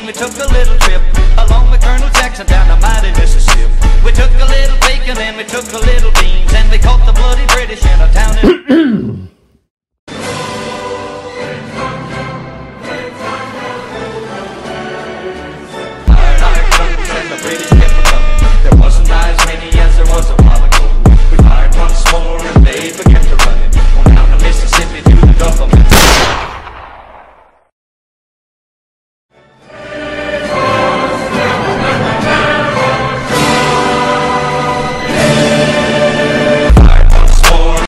we took a little trip along with Colonel Jackson down the mighty Mississippi.